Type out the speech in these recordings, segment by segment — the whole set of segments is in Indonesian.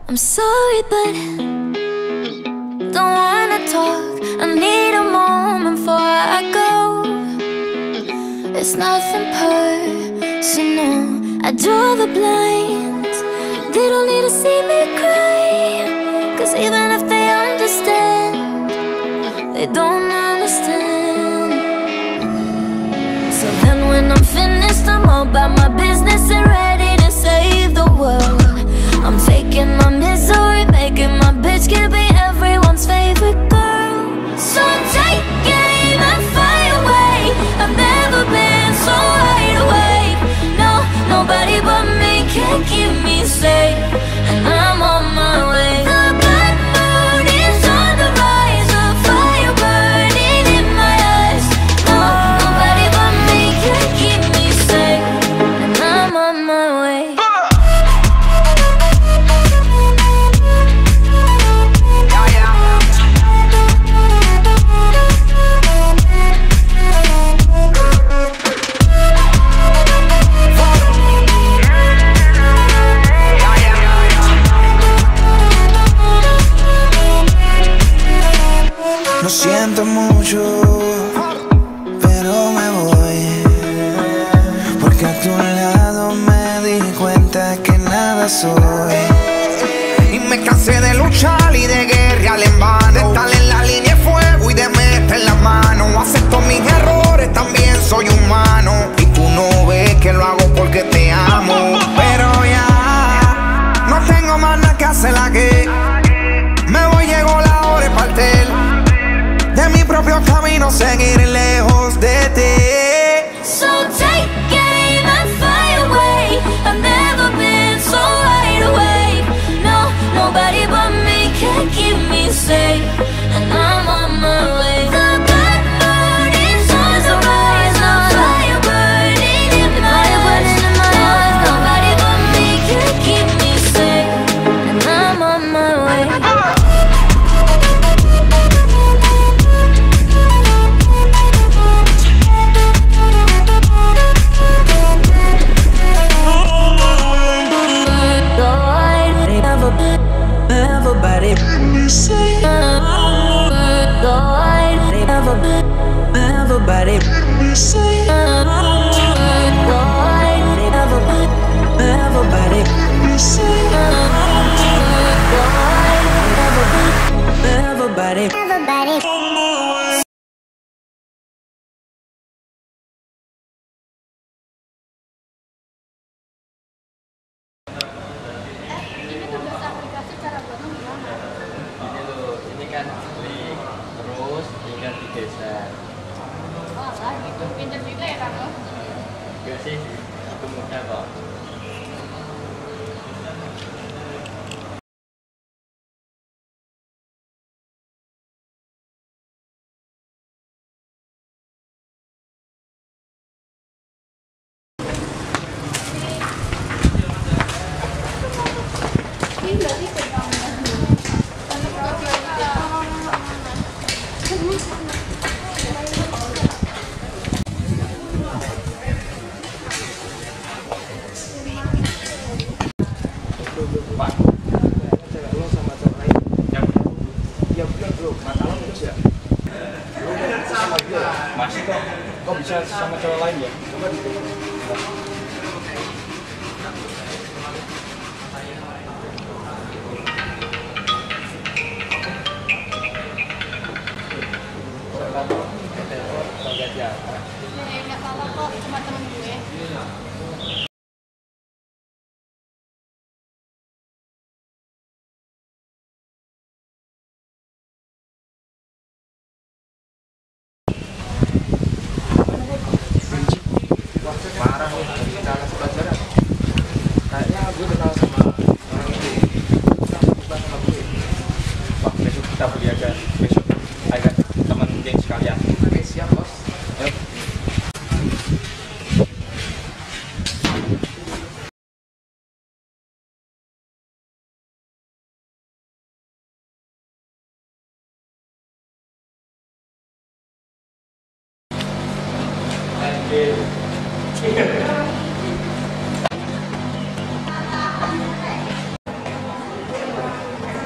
I'm sorry, but don't wanna talk. I need a moment before I go. It's nothing personal. I draw the blinds. They don't need to see me cry, 'cause even if they understand, they don't understand. So then when I'm finished, I'm all about my business and ready to save the world. I'm faking my misery, making my bitch can be everyone's favorite girl. So take aim and fly away. I've never been so wide awake. No, nobody but me can keep me safe, and I'm on my way. The bad mood is on the rise, a fire burning in my eyes. No, nobody but me can keep me safe, and I'm on my way. Lo siento mucho, pero me voy, porque a tu lado me di cuenta que nada soy. Y me cansé de luchar y de guerrear en vano, de estar en la línea de fuego y de meter la mano. Acepto mis errores, también soy humano, y tú no ves que lo hago porque te amo. Pero ya no tengo más nada que hacer aquí. Me voy, llegó la hora de partir de mi propio camino, seguir lejos de ti. So take aim and fly away. I've never been so wide awake. No, nobody but me can keep me safe, and I'm on my way. The bad mood is on the rise, a fire burning in my eyes. No, nobody but me can keep me safe, and I'm on my way. Everybody, Ini kan klik terus tinggal digeser. Oh lah gitu, pinter juga ya kamu. Enggak sih, itu mudah kok. Pak, lo sama cowok lain yang ya bukan bro, masalah kerja. Sama dia, masih kok bisa sama cowok lain ya? Coba gitu. Nggak apa-apa kok, cuma temen gue.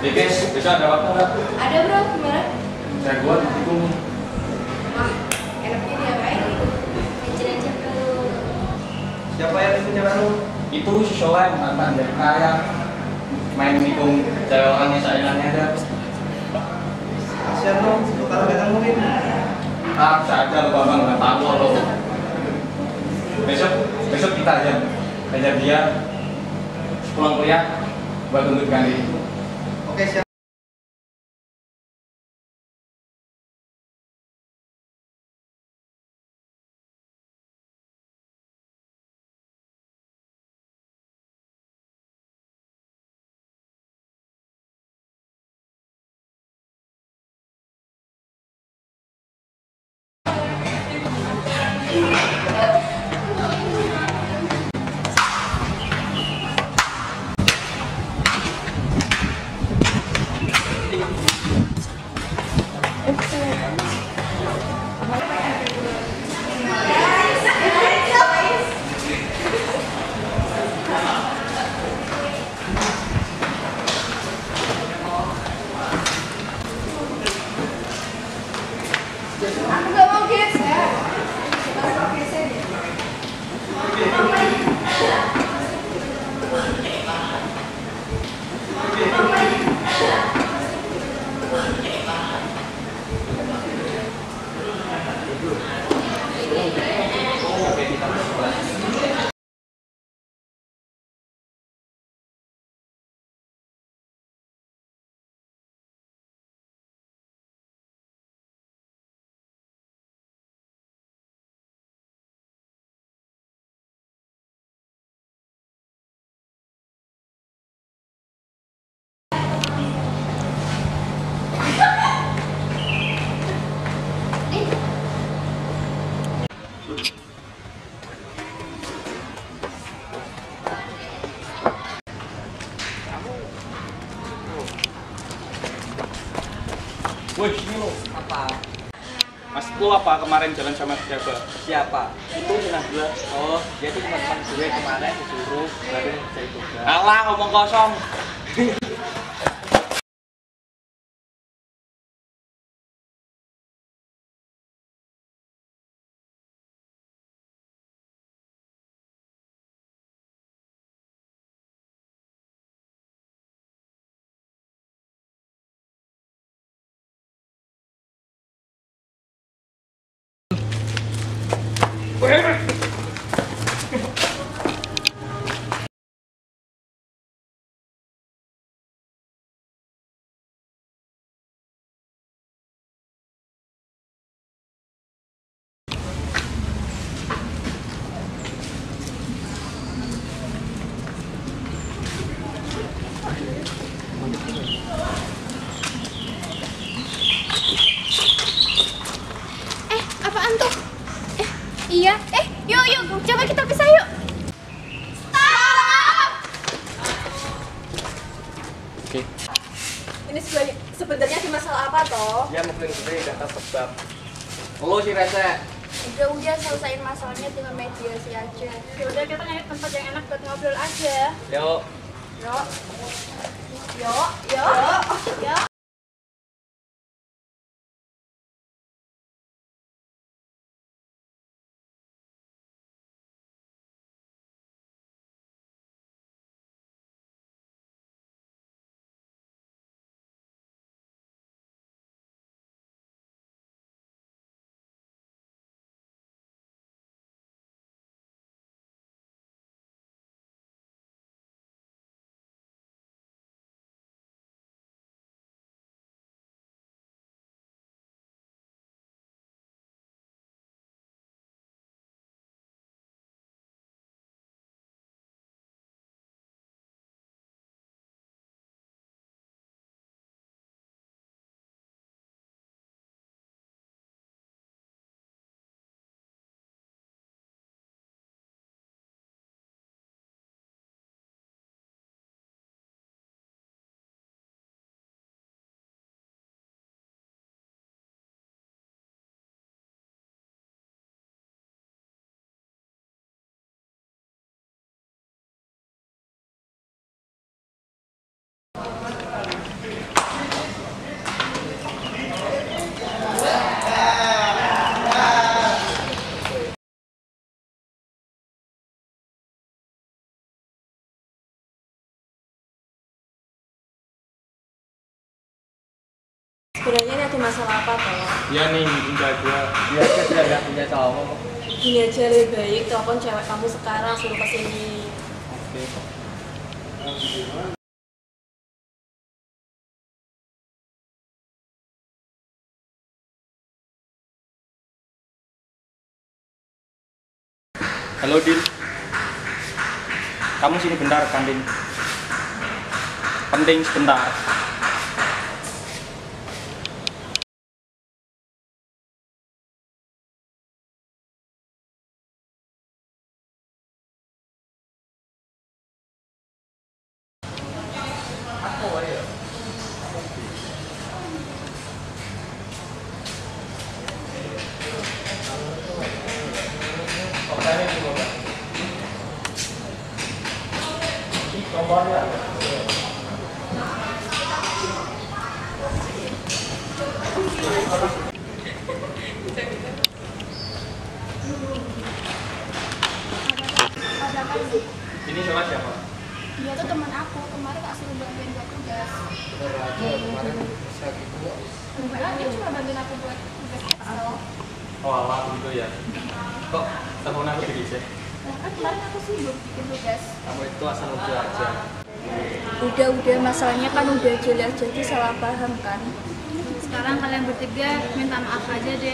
Guys, besok ada waktu nggak? Ada bro, gimana? Saya buat itu. Wah, enaknya diapain gitu? Aja bro. Siapa yang itu nyerang lu? Itu si Shola yang mantan dari kaya. Main nikung cewek orangnya sayangannya ada. Kasian lo, lu kalau gak ngomongin. Ah, saja lo bang, nggak tahu lo. Besok kita aja dia pulang kuliah buat tunjukkan diri. Oke, siap. Aku gak mau geser. Masuk geser deh. Woi, ini lo. Apa? Mas, lu apa kemarin jalan sama siapa? Siapa? Itu Cina gua. Oh, dia tuh cuma teman gue kemarin disuruh bareng saya juga. Alah, ngomong kosong. Apaan tuh? Iya. Yuk, coba kita pisah yuk. Stop! Oke. Ini sebenarnya di masalah apa toh? Dia mungkin gue gak tahu sebab. Lo sih rese. Udah selesaiin masalahnya dengan mediasi aja. Ya udah kita nyari tempat yang enak buat ngobrol aja. Yuk. Yuk. Sebenarnya ini ada masalah apa toh? Iya nih, udah gua. Dia aja sudah nggak punya cowok. Gini aja lebih baik telepon cewek kamu sekarang suruh kesini. Oke. Halo Din. Kamu sini bentar kan Din? Penting sebentar. Ini sholat siapa? Dia tuh teman aku, kemarin tak suruh bantuin buat tugas. Kemarin bisa gitu. Enggak, dia cuma bantuin aku buat tugas Excel. Oh Allah gitu ya. Kok telepon aku di sih? Nah, kan kemarin aku sibuk bikin tugas. Kamu itu asal udah aja. Udah, masalahnya kan udah jelas jadi salah paham kan. Sekarang kalian bertiga minta maaf aja deh.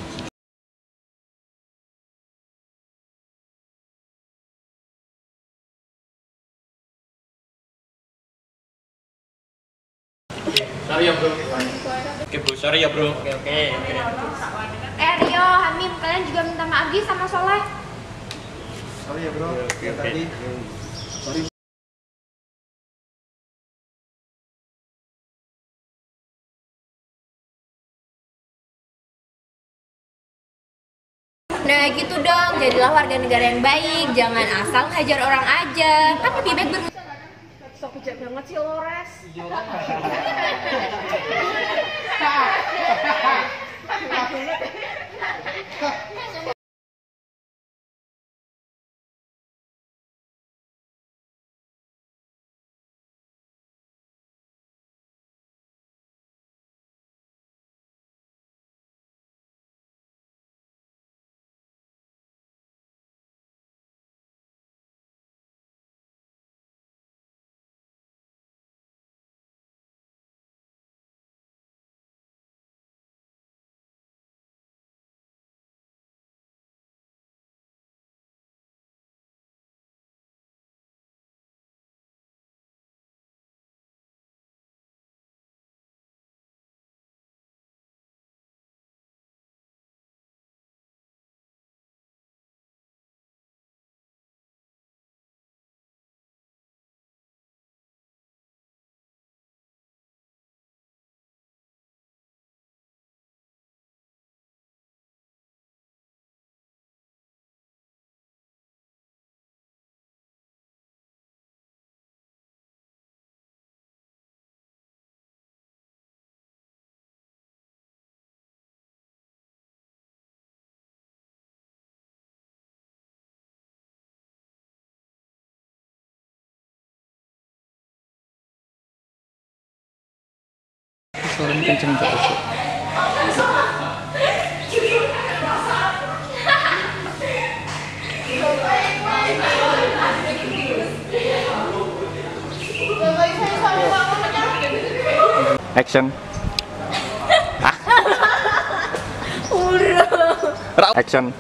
Sorry ya bro. Oke bro, sorry ya bro. Oke. Rio, Hamim, kalian juga minta maaf Gi sama Soleh. Sorry ya bro. Tadi. Sorry. Nah gitu dong, jadilah warga negara yang baik, jangan asal hajar orang aja. Kan lebih baik Sok bijak banget sih Lores. Suaranya kenceng terus. Action. Action.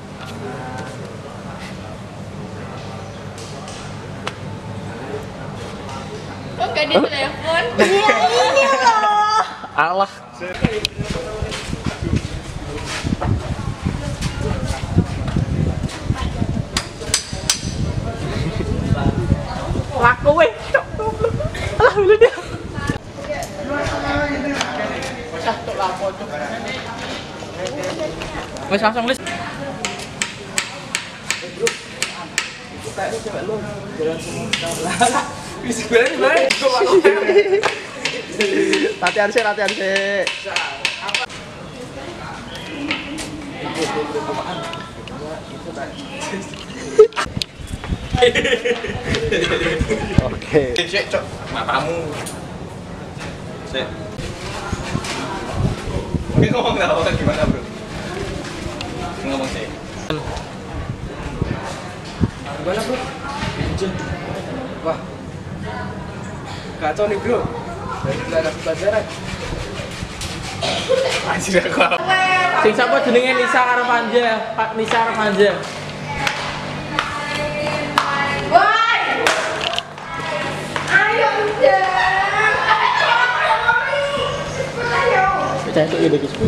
kok gak di telepon. Iya ini loh. Allah. Laku weh. Alah dulu dia. Wes langsung wes. Latihan sih. Oke. Cek, cok, matamu. Cek. Ngomong tau kan gimana bro? Ngomong sih. Gimana bro? Izin. Wah. Kacau nih bro. Dari ada pelajaran. Anjir aku. Sing sapa jenenge Nisa karo Panja? Pak Nisa karo Panja. Woi! Ayo udah. Cek itu ide guys.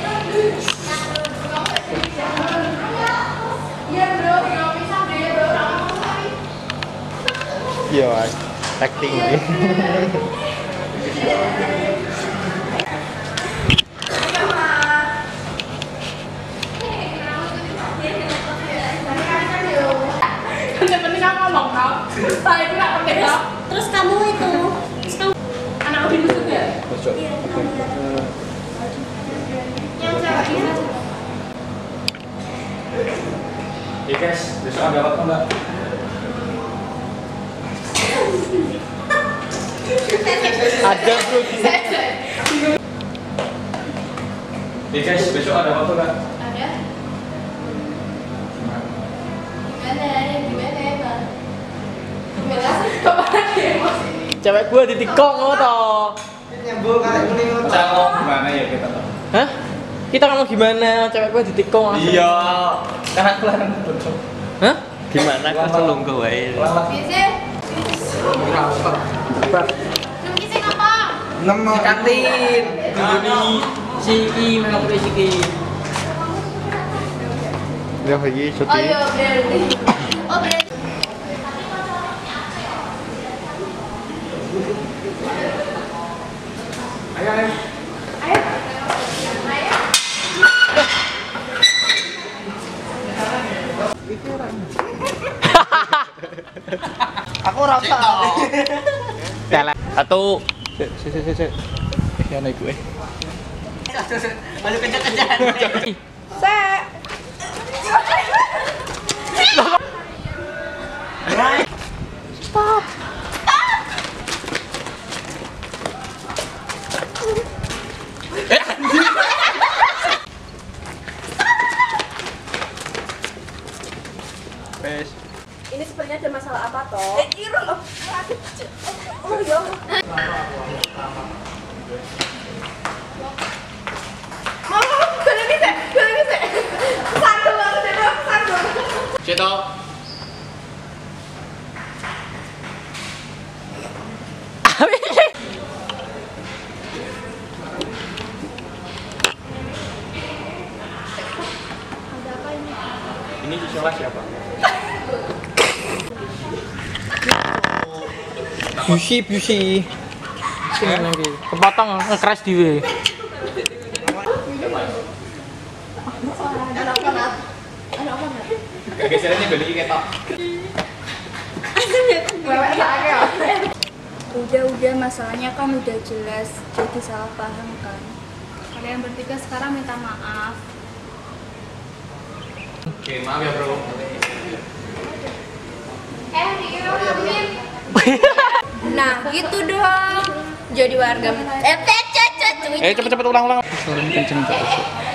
Iya bro, nggak bisa deh bro. Iya, acting ini. Yang penting kamu ngomong kau. Saya itu nggak penting kau. Terus kamu itu, Anak lebih musuh ya? Masuk. yang ceweknya Iya guys, besok ada waktu enggak? Ada bro. Iya guys, besok ada waktu enggak? Ada. Gimana bang? Gimana sih? Kemana ya mas? Cewek gua ditikung lo toh. Masa ngomong gimana ya kita tuh? Hah? Kita ngomong gimana? Cewek gua ditikung langsung. Iya, kan kelihatan betul. Hah? Gimana? Kan tolong gue wae. Bisa? Nunggu sih apa? Katin. Ini Siki memang udah Siki. Ya lagi Oh syuting. iya berarti. Oh berarti. Ayo, ayo. Aku rasa. Satu. Sik. Ya naik gue. Ayo kejar-kejar. Ini sebenarnya ada masalah apa toh? Kira loh. Oh ya. Mau berani sih. Satu banget deh, satu. Cito. Ini Cisola siapa? Busi. Sini lagi. Kepotong nge-crash diwe. Gak geserannya beli ketok. Udah, masalahnya kan udah jelas, jadi salah paham kan. kalian bertiga sekarang minta maaf. Oke, maaf ya bro. Nah gitu dong. Jadi warga. Cepet ulang. Suara kenceng terus.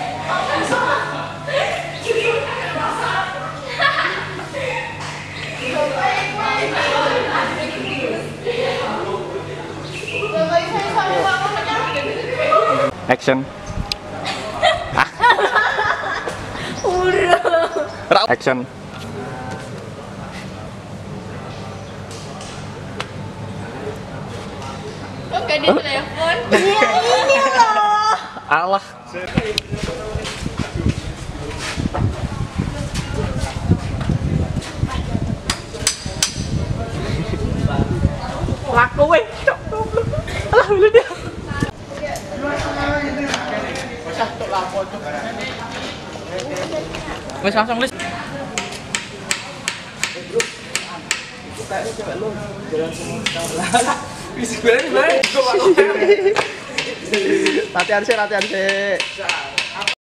Action. Action. Kok gak di telepon? Allah. Laku weh. Alah lu dia. Wes langsung wes. Latihan sih.